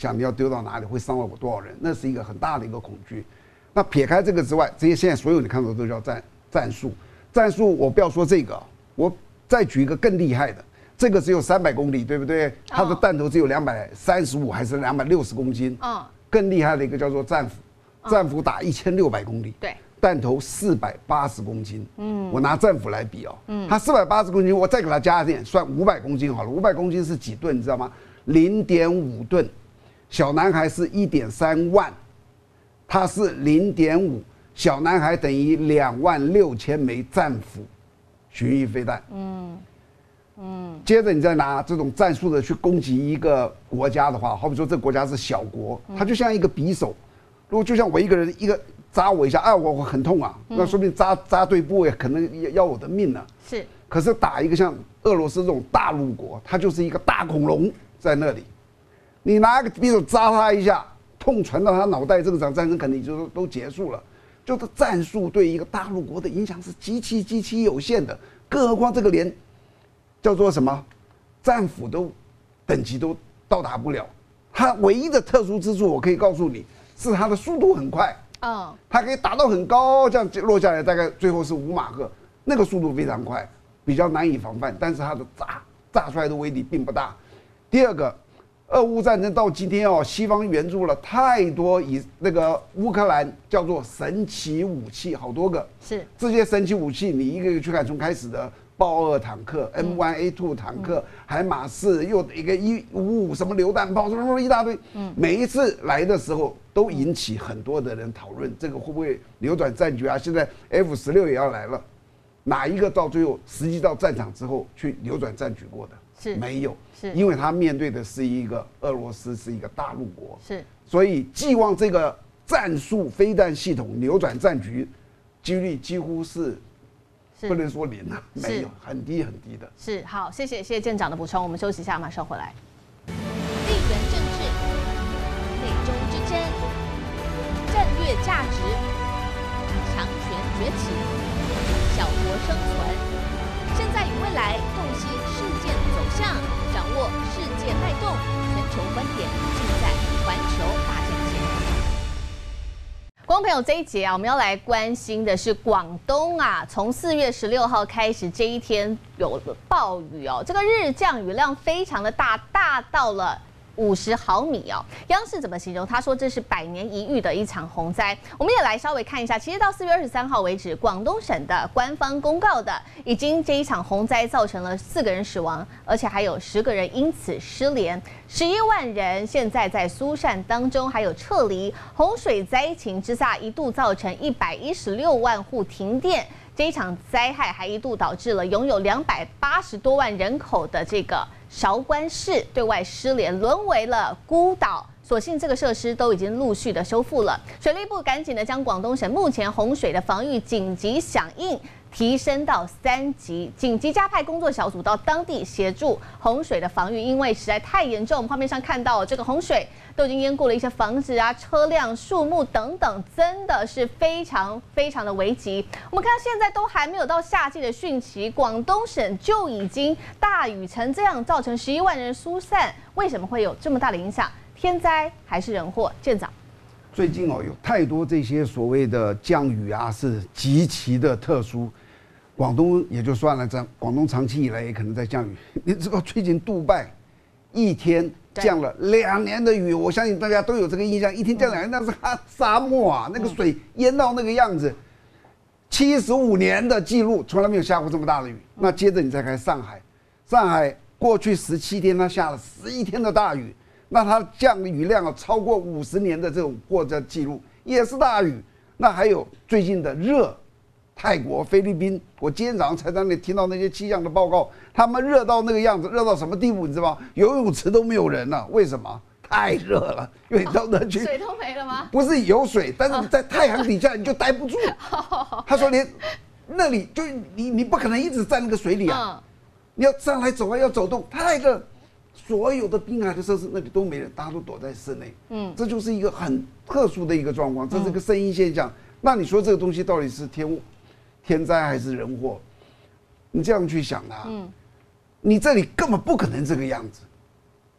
想你要丢到哪里，会伤了我多少人，那是一个很大的一个恐惧。那撇开这个之外，这些现在所有你看到都叫战战术。战术我不要说这个，我再举一个更厉害的，这个只有三百公里，对不对？它的弹头只有两百三十五还是两百六十公斤？嗯，更厉害的一个叫做战斧，战斧打一千六百公里，对，弹头四百八十公斤。嗯，我拿战斧来比哦，嗯，它四百八十公斤，我再给它加一点，算五百公斤好了。五百公斤是几吨？你知道吗？零点五吨。小男孩是一点三万，它是零点五。小男孩等于两万六千枚战斧巡弋飞弹。嗯嗯。接着你再拿这种战术的去攻击一个国家的话，好比说这个国家是小国，它就像一个匕首。如果就像我一个人一个扎我一下，啊，我我很痛啊，那说不定扎扎对部位，可能要我的命了。是。可是打一个像俄罗斯这种大陆国，它就是一个大恐龙在那里，你拿个匕首扎他一下，痛传到他脑袋，这场战争肯定就都结束了。就是战术对一个大陆国的影响是极其极其有限的，更何况这个连叫做什么战斧都等级都到达不了。它唯一的特殊之处，我可以告诉你，是它的速度很快。嗯，它可以打到很高，这样落下来大概最后是五马赫，那个速度非常快，比较难以防范。但是它的炸炸出来的威力并不大。第二个。俄乌战争到今天哦，西方援助了太多以那个乌克兰叫做神奇武器，好多个。是这些神奇武器，你一个一个去看，从开始的豹二坦克、M 一 A 二 坦克、海马士，又一个一五五什么榴弹炮，什么什么一大堆。嗯，每一次来的时候都引起很多的人讨论，这个会不会扭转战局啊？现在 F 十六也要来了，哪一个到最后实际到战场之后去扭转战局过的？是没有。因为他面对的是一个俄罗斯，是一个大陆国，是，所以寄望这个战术飞弹系统扭转战局，几率几乎是不能说零了，没有，很低很低的。 是，好，谢谢谢谢舰长的补充，我们休息一下，马上回来。 地缘政治、内中之争、战略价值、强权崛起、小国生存，现在与未来洞悉事件走向。掌握世界脉动，全球观点尽在环球大战线。 观众朋友，这一节啊，我们要来关心的是广东啊，从四月十六号开始，这一天有了暴雨哦，这个日降雨量非常的大，大到了五十毫米哦。央视怎么形容？他说这是百年一遇的一场洪灾。我们也来稍微看一下，其实到四月二十三号为止，广东省的官方公告的，已经这一场洪灾造成了四个人死亡，而且还有十个人因此失联，十一万人现在在疏散当中，还有撤离。洪水灾情之下，一度造成一百一十六万户停电。这一场灾害还一度导致了拥有两百八十多万人口的这个韶关市对外失联，沦为了孤岛。所幸这个设施都已经陆续的修复了。水利部赶紧的将广东省目前洪水的防御紧急响应提升到三级，紧急加派工作小组到当地协助洪水的防御，因为实在太严重。我们画面上看到这个洪水都已经淹过了一些房子啊、车辆、树木等等，真的是非常非常的危急。我们看到现在都还没有到夏季的汛期，广东省就已经大雨成这样，造成十一万人疏散，为什么会有这么大的影响？天灾还是人祸？舰长。 最近哦，有太多这些所谓的降雨啊，是极其的特殊。广东也就算了，这广东长期以来也可能在降雨。你知道最近杜拜一天降了两年的雨，我相信大家都有这个印象，一天降两年，那是哈沙漠啊，那个水淹到那个样子。七十五年的记录从来没有下过这么大的雨。那接着你再看上海，上海过去十七天它下了十一天的大雨，那它降的雨量啊超过五十年的这种破这记录，也是大雨。那还有最近的热。泰国、菲律宾，我今天早上才在那里听到那些气象的报告，他们热到那个样子，热到什么地步？你知道吗？游泳池都没有人了，为什么？太热了，因为你到那去， 水都没了吗？ 不是有水，但是你在太阳底下你就待不住。他说连那里就你你不可能一直在那个水里啊，你要上来走啊，要走动，太热。所有的滨海的设施那里都没人，大家都躲在室内。嗯，这就是一个很特殊的一个状况，这是个声音现象。那你说这个东西到底是天天灾还是人祸？你这样去想它，嗯，你这里根本不可能这个样子。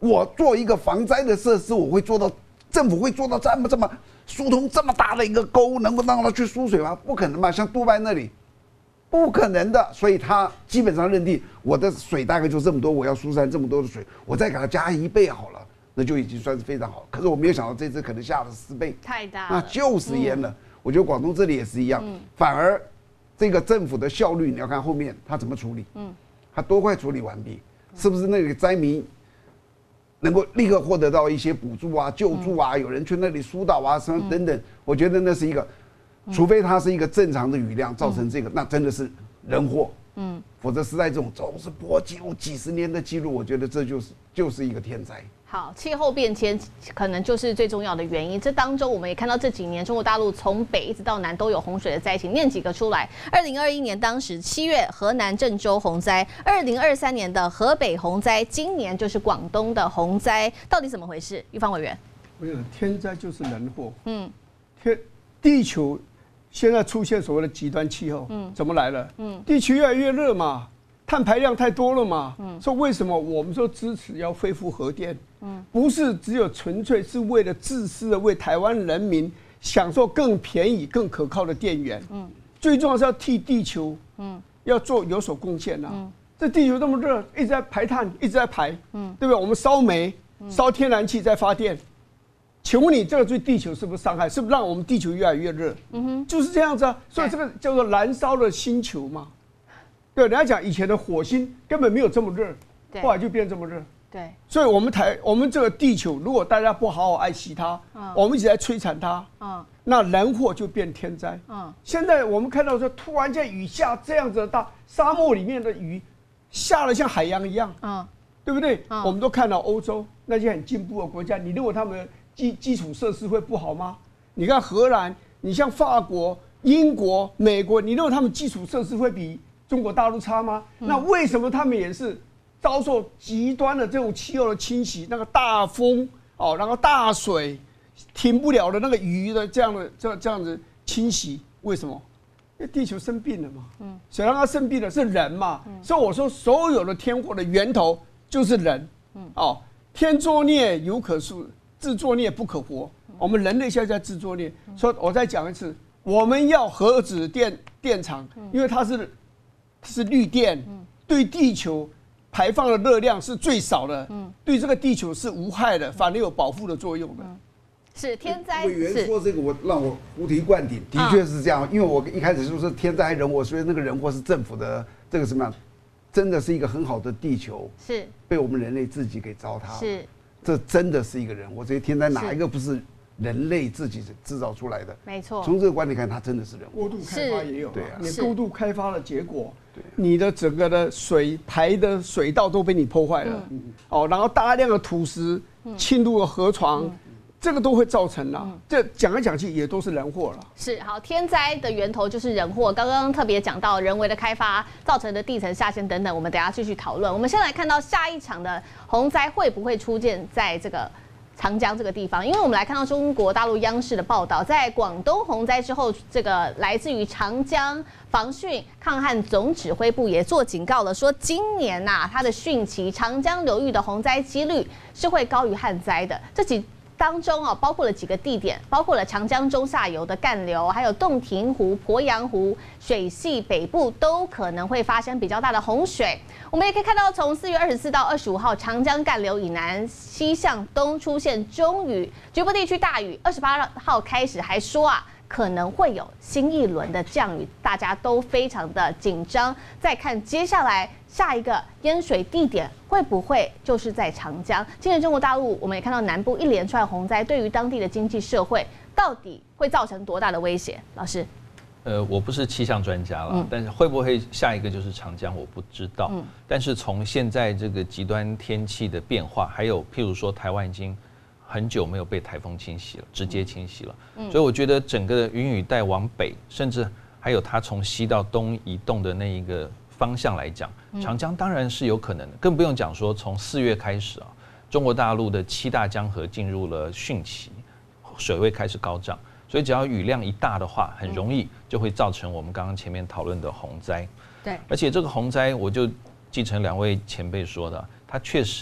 我做一个防灾的设施，我会做到政府会做到这么这么疏通这么大的一个沟，能够让它去输水吗？不可能嘛，像杜拜那里。不可能的，所以他基本上认定我的水大概就这么多，我要疏散这么多的水，我再给它加一倍好了，那就已经算是非常好。可是我没有想到这次可能下了四倍， 太大了， 那就是淹了。嗯、我觉得广东这里也是一样，嗯、反而这个政府的效率，你要看后面他怎么处理，嗯，他多快处理完毕，是不是那个灾民能够立刻获得到一些补助啊、救助啊，嗯、有人去那里疏导啊什么等等，嗯、我觉得那是一个。除非它是一个正常的雨量造成这个，嗯、那真的是人祸。嗯，否则时代这种总是破纪录几十年的记录，我觉得这就是就是一个天灾。 好，气候变迁可能就是最重要的原因。这当中我们也看到这几年中国大陆从北一直到南都有洪水的灾情，念几个出来。二零二一年当时七月河南郑州洪灾，二零二三年的河北洪灾，今年就是广东的洪灾，到底怎么回事？玉芳委员， 我想天灾就是人祸。嗯，天地球。现在出现所谓的极端气候，嗯，怎么来了？嗯，地球越来越热嘛，碳排量太多了嘛，嗯，说为什么我们说支持要恢复核电？嗯，不是只有纯粹是为了自私的为台湾人民享受更便宜、更可靠的电源，嗯，最重要是要替地球，嗯，要做有所贡献呐。嗯，这地球这么热，一直在排碳，一直在排，嗯，对不对？我们烧煤、烧天然气在发电。请问你这个对地球是不是伤害？是不是让我们地球越来越热？嗯哼，就是这样子啊。所以这个叫做燃烧的星球嘛。对，人家讲以前的火星根本没有这么热，后来就变这么热。 对， 所以我们台我们这个地球，如果大家不好好爱惜它，嗯、我们一直在摧残它，嗯、那人祸就变天灾。嗯、现在我们看到说，突然间雨下这样子的大，沙漠里面的雨下了像海洋一样，嗯、对不对？嗯、我们都看到欧洲那些很进步的国家，你认为他们基基础设施会不好吗？你看荷兰，你像法国、英国、美国，你认为他们基础设施会比中国大陆差吗？嗯、那为什么他们也是遭受极端的这种气候的侵袭？那个大风哦，然后大水停不了的那个雨的这样的这这样子侵袭，为什么？因为地球生病了嘛。嗯，谁让它生病的是人嘛。嗯、所以我说，所有的天祸的源头就是人。嗯，哦，天作孽犹可恕。自作孽不可活，我们人类现在在自作孽。所以我再讲一次，我们要核子电电厂，因为它是是绿电，对地球排放的热量是最少的，对这个地球是无害的，反而有保护的作用的。 是天灾。 委员说这个，我让我醍醐灌顶，的确是这样。因为我一开始就说天灾人祸，所以那个人祸是政府的这个什么样，真的是一个很好的地球，是被我们人类自己给糟蹋了。是。这真的是一个人祸，这些天灾哪一个不是人类自己制造出来的？ 没错。 从这个观点看，它真的是人祸。 过度开发也有，对啊，你是过度开发的结果，对，你的整个的水排的水道都被你破坏了，嗯、哦，然后大量的土石侵入了河床。嗯这个都会造成啦，嗯、这讲来讲去也都是人祸了。 是好，天灾的源头就是人祸。刚刚特别讲到人为的开发造成的地层下陷等等，我们等一下继续讨论。我们先来看到下一场的洪灾会不会出现在这个长江这个地方？因为我们来看到中国大陆央视的报道，在广东洪灾之后，这个来自于长江防汛抗旱总指挥部也做警告了，说今年呐、啊，它的汛期长江流域的洪灾几率是会高于旱灾的。这几当中啊，包括了几个地点，包括了长江中下游的干流，还有洞庭湖、鄱阳湖水系北部都可能会发生比较大的洪水。我们也可以看到，从四月二十四到二十五号，长江干流以南西向东出现中雨，局部地区大雨。二十八号开始还说啊，可能会有新一轮的降雨，大家都非常的紧张。再看接下来下一个淹水地点会不会就是在长江？今年中国大陆我们也看到南部一连串洪灾，对于当地的经济社会到底会造成多大的威胁？老师， 呃，我不是气象专家了，嗯、但是会不会下一个就是长江，我不知道。嗯、但是从现在这个极端天气的变化，还有譬如说台湾已经很久没有被台风侵袭了，直接侵袭了，嗯、所以我觉得整个云雨带往北，甚至还有它从西到东移动的那一个方向来讲，长江当然是有可能的，更不用讲说从四月开始啊，中国大陆的七大江河进入了汛期，水位开始高涨，所以只要雨量一大的话，很容易就会造成我们刚刚前面讨论的洪灾。对，而且这个洪灾，我就继承两位前辈说的，它确实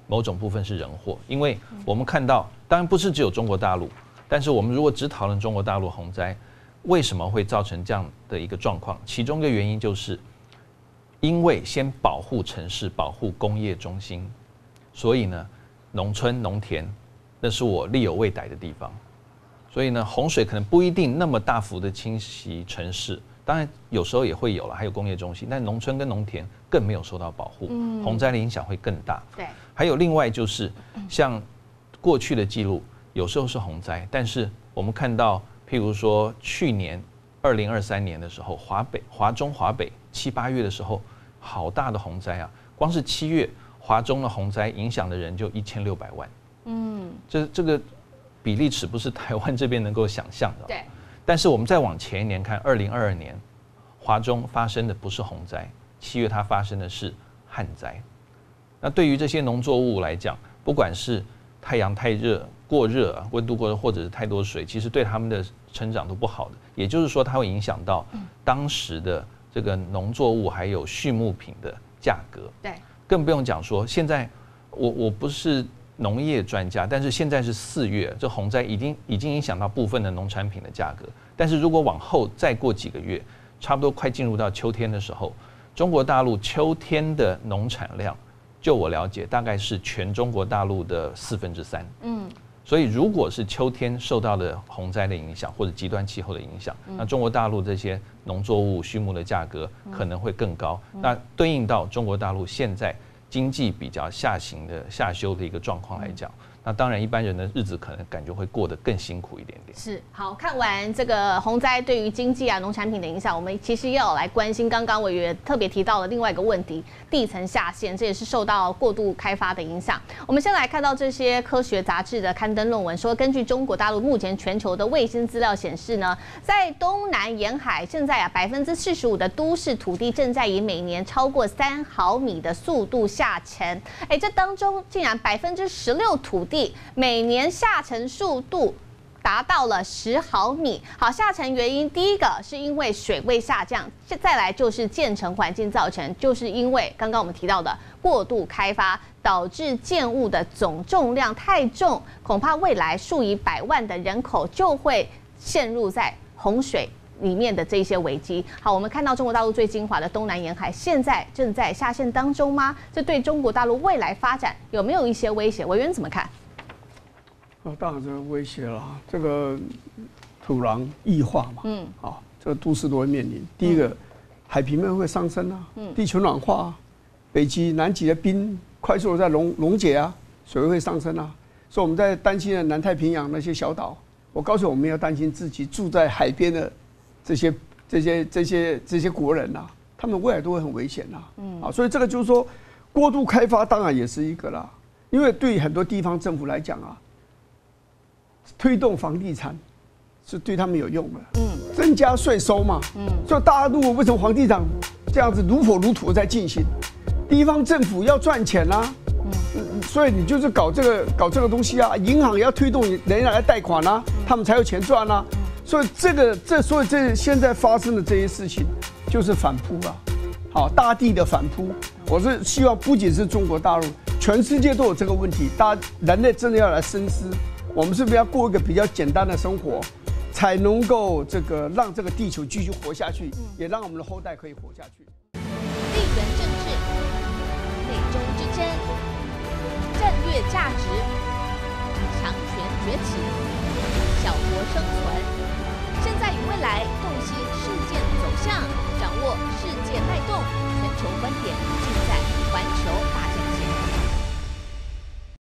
某种部分是人祸，因为我们看到，当然不是只有中国大陆，但是我们如果只讨论中国大陆洪灾，为什么会造成这样的一个状况？其中一个原因就是，因为先保护城市、保护工业中心，所以呢，农村、农田，那是我力有未逮的地方。所以呢，洪水可能不一定那么大幅的侵袭城市，当然有时候也会有了，还有工业中心，但农村跟农田更没有受到保护，嗯、洪灾的影响会更大。 对， 还有另外就是像过去的记录，有时候是洪灾，但是我们看到，譬如说去年二零二三年的时候，华北、华中、华北七八月的时候，好大的洪灾啊！光是七月华中的洪灾影响的人就一千六百万，嗯，这这个。比例尺不是台湾这边能够想象的。 对。 但是我们再往前一年看，二零二二年，华中发生的不是洪灾，七月它发生的是旱灾。那对于这些农作物来讲，不管是太阳太热、过热、温度过热，或者是太多水，其实对他们的成长都不好的。也就是说，它会影响到当时的这个农作物还有畜牧品的价格。 对。更不用讲说，现在我我不是。农业专家，但是现在是四月，这洪灾已经已经影响到部分的农产品的价格。但是如果往后再过几个月，差不多快进入到秋天的时候，中国大陆秋天的农产量，就我了解，大概是全中国大陆的四分之三。嗯，所以如果是秋天受到的洪灾的影响，或者极端气候的影响，那中国大陆这些农作物、畜牧的价格可能会更高。那对应到中国大陆现在。经济比较下行的下修的一个状况来讲，那当然一般人的日子可能感觉会过得更辛苦一点点。 是，好，看完这个洪灾对于经济啊、农产品的影响，我们其实要来关心刚刚委员特别提到的另外一个问题——地层下陷，这也是受到过度开发的影响。我们先来看到这些科学杂志的刊登论文说，根据中国大陆目前全球的卫星资料显示呢，在东南沿海现在啊百分之四十五的都市土地正在以每年超过三毫米的速度下沉。哎，这当中竟然百分之十六土地每年下沉速度达到了十毫米。好，下沉原因第一个是因为水位下降，再来就是建成环境造成，就是因为刚刚我们提到的过度开发导致建物的总重量太重，恐怕未来数以百万的人口就会陷入在洪水里面的这些危机。好，我们看到中国大陆最精华的东南沿海现在正在下陷当中吗？这对中国大陆未来发展有没有一些威胁？委员怎么看？ 哦，当然这个威胁了，这个土壤异化嘛，嗯，啊，这个都市都会面临。第一个，嗯、海平面会上升啊，嗯，地球暖化啊，北极、南极的冰快速的在溶溶解啊，水位会上升啊，所以我们在担心的南太平洋那些小岛，我告诉我们要担心自己住在海边的这些这些这些这些国人啊，他们未来都会很危险啊，嗯，啊，所以这个就是说，过度开发当然也是一个啦，因为对很多地方政府来讲啊。推动房地产是对他们有用的，嗯，增加税收嘛，嗯，所以大家如果为什么房地产这样子如火如荼在进行，地方政府要赚钱啊，嗯，所以你就是搞这个搞这个东西啊，银行也要推动人家来贷款啊，他们才有钱赚啊，所以这个这所以这现在发生的这些事情就是反扑啊，好，大地的反扑，我是希望不仅是中国大陆，全世界都有这个问题，大家人类真的要来深思。我们是不是要过一个比较简单的生活，才能够这个让这个地球继续活下去，也让我们的后代可以活下去。 地缘政治、美中之争、战略价值、强权崛起、小国生存，现在与未来洞悉事件走向，掌握世界脉动，全球观点尽在环球大件。